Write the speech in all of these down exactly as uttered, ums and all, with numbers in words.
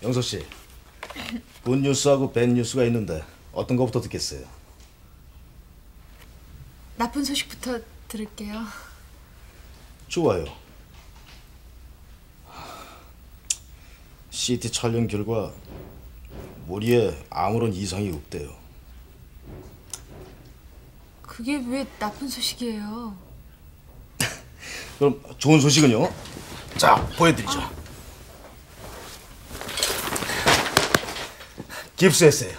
영서 씨, 굿뉴스하고 밴뉴스가 있는데 어떤 거부터 듣겠어요? 나쁜 소식부터 들을게요. 좋아요. 씨티 촬영 결과 머리에 아무런 이상이 없대요. 그게 왜 나쁜 소식이에요? 그럼 좋은 소식은요? 자, 보여드리죠. 아. 깁스했어요.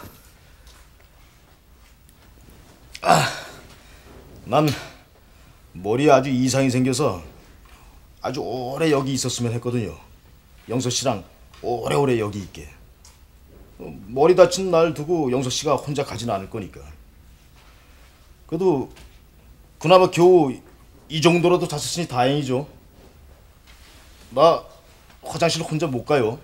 아, 난 머리에 아주 이상이 생겨서 아주 오래 여기 있었으면 했거든요. 영서 씨랑 오래오래 여기 있게. 머리 다친 날 두고 영서 씨가 혼자 가진 않을 거니까. 그래도 그나마 겨우 이 정도라도 잤으니 다행이죠. 나 화장실 혼자 못 가요.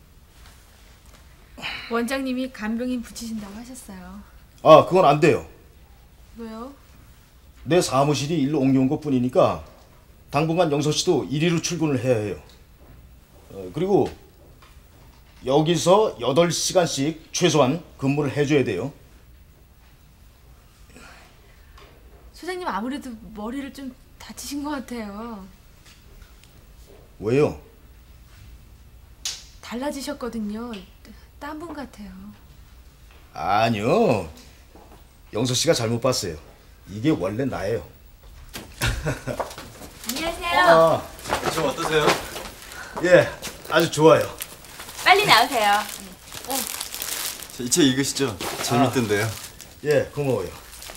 원장님이 간병인 붙이신다고 하셨어요. 아, 그건 안 돼요. 왜요? 내 사무실이 일로 옮겨온 것 뿐이니까 당분간 영서 씨도 이리로 출근을 해야 해요. 어, 그리고 여기서 여덟 시간씩 최소한 근무를 해줘야 돼요. 소장님 아무래도 머리를 좀 다치신 것 같아요. 왜요? 달라지셨거든요. 딴 분 같아요. 아니요. 영서 씨가 잘못 봤어요. 이게 원래 나예요. 안녕하세요. 아, 좀 어떠세요? 예, 아주 좋아요. 빨리 나오세요. 어. 이 책 읽으시죠? 재밌던데요. 아, 예, 고마워요.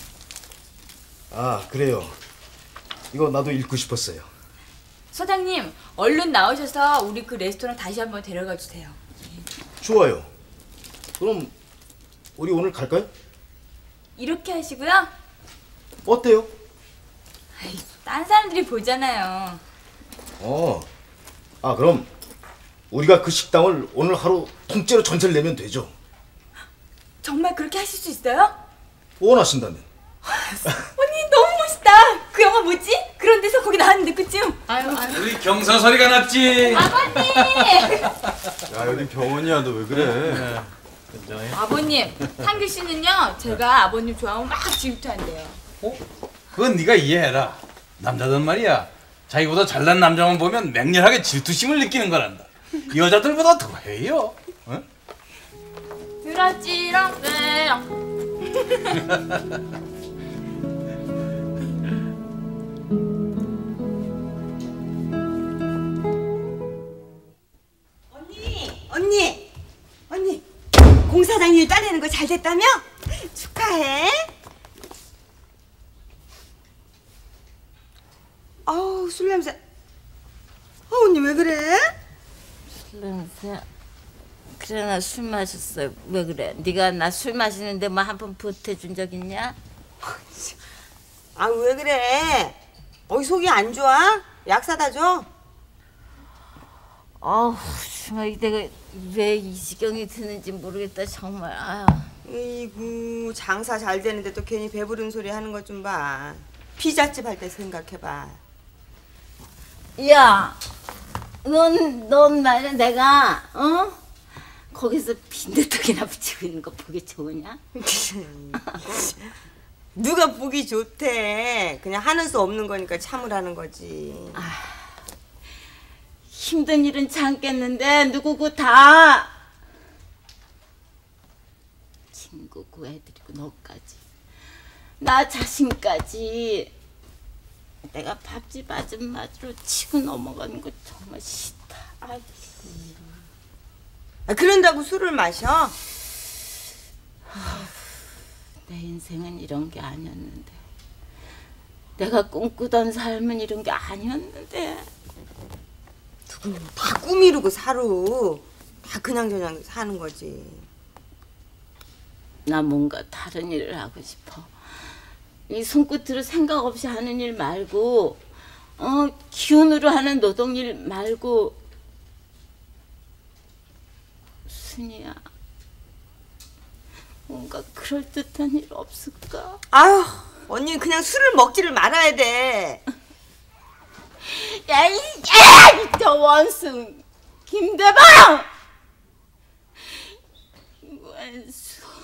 아, 그래요. 이거 나도 읽고 싶었어요. 소장님, 얼른 나오셔서 우리 그 레스토랑 다시 한번 데려가 주세요. 좋아요. 그럼 우리 오늘 갈까요? 이렇게 하시고요. 어때요? 아이, 딴 사람들이 보잖아요. 어. 아, 그럼 우리가 그 식당을 오늘 하루 통째로 전세를 내면 되죠. 정말 그렇게 하실 수 있어요? 원하신다면. 언니 너무 멋있다. 그 영화 뭐지? 그런 데서 거기 나왔는데 그쯤. 아유, 아유. 우리 경사 소리가 났지. 아버님. 야, 여긴 병원이야. 너 왜 그래? 아버님, 한규 씨는요. 제가 아버님 좋아하면 막 질투한대요. 어? 그건 네가 이해해라. 남자든 말이야. 자기보다 잘난 남자만 보면 맹렬하게 질투심을 느끼는 거란다. 여자들보다 더 해요. 어? 그렇지롱 그랑. 언니, 언니, 언니, 공사장 일 따내는 거 잘 됐다며? 축하해. 아우, 술 냄새. 어, 언니 왜 그래? 술 냄새? 그래, 나 술 마셨어. 왜 그래? 네가 나 술 마시는데 뭐 한 번 보태준 적 있냐? 아, 왜 그래? 어이, 속이 안 좋아? 약 사다 줘. 아우, 정말 내가 왜 이 지경이 드는지 모르겠다, 정말. 아유. 이구, 장사 잘 되는데 또 괜히 배부른 소리 하는 것 좀 봐. 피자집 할 때 생각해봐. 야, 넌, 넌 말이야, 내가, 어? 거기서 빈대떡이나 붙이고 있는 거 보기 좋으냐? 누가 보기 좋대. 그냥 하는 수 없는 거니까 참으라는 거지. 아, 힘든 일은 참겠는데 누구고 다 친구고 애들이고 너까지 나 자신까지 내가 밥집 아줌마로 치고 넘어가는 거 정말 싫다. 아이씨. 아, 그런다고 술을 마셔? 아, 내 인생은 이런 게 아니었는데, 내가 꿈꾸던 삶은 이런 게 아니었는데. 다 꾸미르고 사루. 다 그냥저냥 사는 거지. 나 뭔가 다른 일을 하고 싶어. 이 손끝으로 생각 없이 하는 일 말고, 어, 기운으로 하는 노동일 말고. 순이야, 뭔가 그럴듯한 일 없을까? 아유, 언니는 그냥 술을 먹지를 말아야 돼. 야, 이, 야, 저 원숭 김대방! 한수.